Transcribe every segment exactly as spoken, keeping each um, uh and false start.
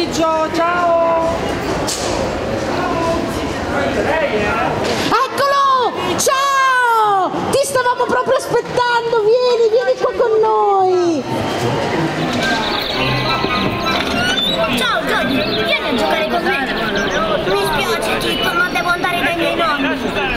pomeriggio, ciao! Eccolo! Ciao! Ti stavamo proprio aspettando, vieni, vieni qua con noi! Ciao Johnny, vieni a giocare con me! Mi spiace Chip, ma devo andare dai miei nonni!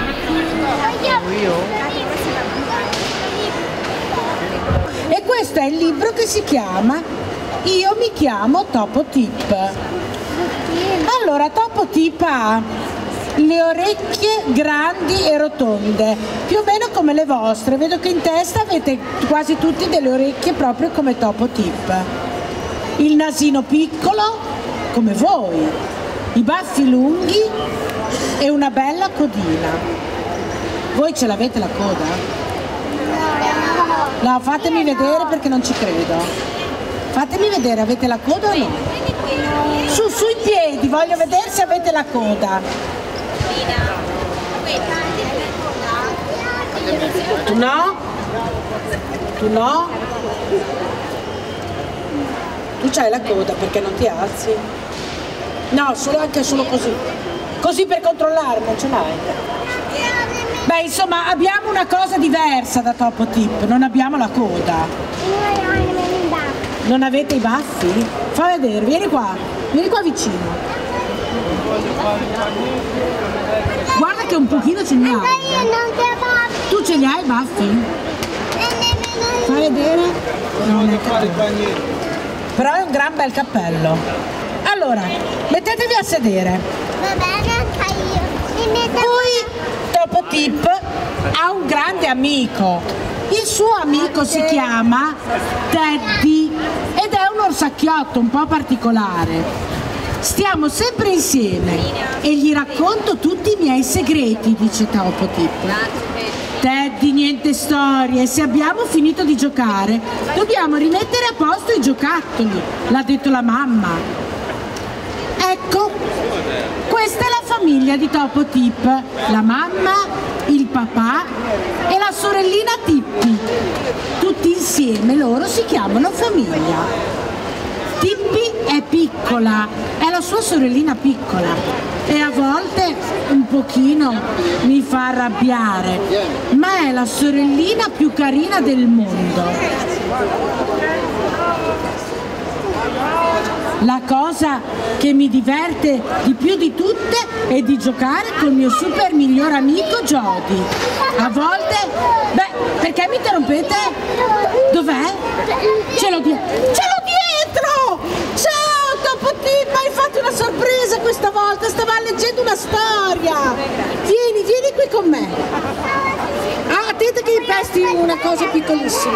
E questo è il libro che si chiama Io mi chiamo Topo Tip. Allora, Topo Tip ha le orecchie grandi e rotonde, più o meno come le vostre. Vedo che in testa avete quasi tutti delle orecchie proprio come Topo Tip. Il nasino piccolo, come voi, i baffi lunghi e una bella codina. Voi ce l'avete la coda? No, fatemi vedere perché non ci credo. Fatemi vedere, avete la coda o no? Su, sui piedi, voglio vedere se avete la coda. Tu no? Tu no? Tu c'hai la coda perché non ti alzi? No, solo, anche solo così. Così per controllare, non ce l'hai? Beh, insomma, abbiamo una cosa diversa da Topo Tip, non abbiamo la coda. Non avete i baffi? Fa vedere, vieni qua, vieni qua vicino. Guarda che un pochino ce ne hai. Tu ce li hai i baffi? Fa vedere? Non è cattivo. Però è un gran bel cappello. Allora, mettetevi a sedere. Va bene, io. Poi Topo Tip ha un grande amico. Il suo amico si chiama Teddy ed è un orsacchiotto un po' particolare. Stiamo sempre insieme e gli racconto tutti i miei segreti, dice Topo Tip. Teddy, niente storie, se abbiamo finito di giocare dobbiamo rimettere a posto i giocattoli, l'ha detto la mamma. Ecco, questa è la famiglia di Topo Tip, la mamma, il papà e la sorellina Tippi. Tutti insieme loro si chiamano famiglia. Tippi è piccola, è la sua sorellina piccola e a volte un pochino mi fa arrabbiare, ma è la sorellina più carina del mondo. La cosa che mi diverte di più di tutte è di giocare col mio super miglior amico Jody. A volte, beh, perché mi interrompete? Dov'è? Ce l'ho dietro! Ce l'ho dietro! Ciao Topo Tip, hai fatto una sorpresa questa volta, stava leggendo una storia. Vieni, vieni qui con me. Ah, attenta che impesti una cosa piccolissima.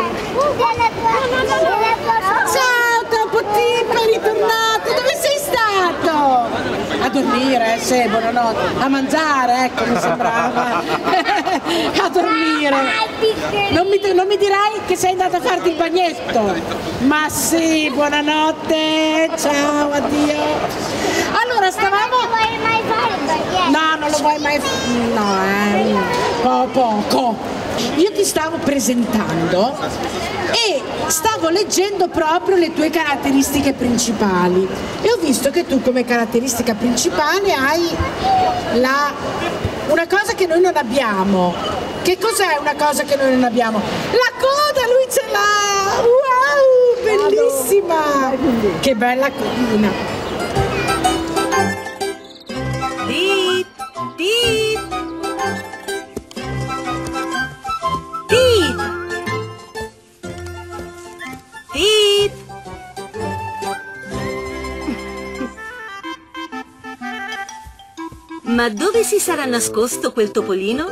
Ciao Topo Tip, è ritornato, dove sei stato? A dormire, eh, sì, buonanotte, a mangiare, ecco, mi sembrava. A dormire. Non mi, non mi dirai che sei andata a farti il bagnetto? Ma sì, buonanotte, ciao, addio. Allora, stavamo... Non vuoi mai fare il bagnetto? No, non lo vuoi mai fare, no, eh, po poco. Io ti stavo presentando e stavo leggendo proprio le tue caratteristiche principali e ho visto che tu come caratteristica principale hai la, una cosa che noi non abbiamo. Che cos'è una cosa che noi non abbiamo? La coda, lui ce l'ha! Wow, bellissima! Che bella codina! Tip, tip. Tip! Ma dove si sarà nascosto quel topolino?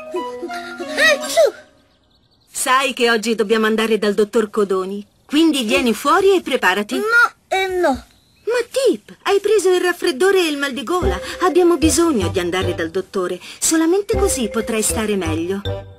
Sai che oggi dobbiamo andare dal dottor Codoni, quindi vieni fuori e preparati. No e no. Ma Tip, hai preso il raffreddore e il mal di gola. Abbiamo bisogno di andare dal dottore. Solamente così potrai stare meglio.